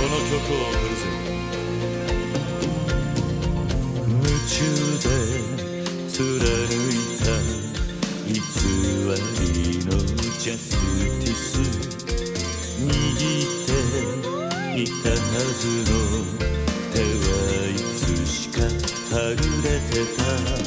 の曲を送るぜ。 夢中で貫いた偽りのジャスティス、握っていたはずの手はいつしかはぐれてた。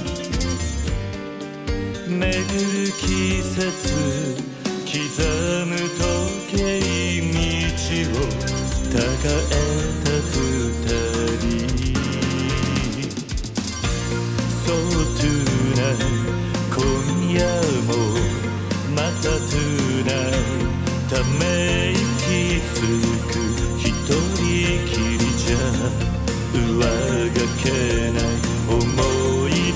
巡る季節刻む時計道をたがえた二人、そうトゥナイ今夜もまたトゥナイため息つく一人きりじゃ上がけない思い出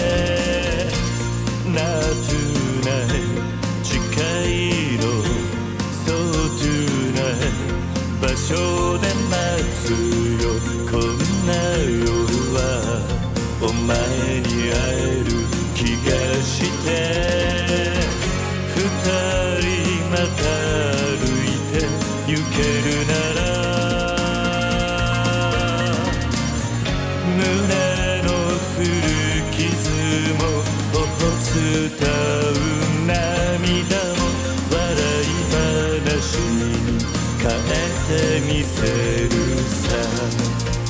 なトゥナイ近いのそうトゥナイ場所で待つよ。こんな夜はお前に会える気がして二人また歩いて行けるなら胸の古傷も頬伝う涙も笑い話に変えてみせるさ。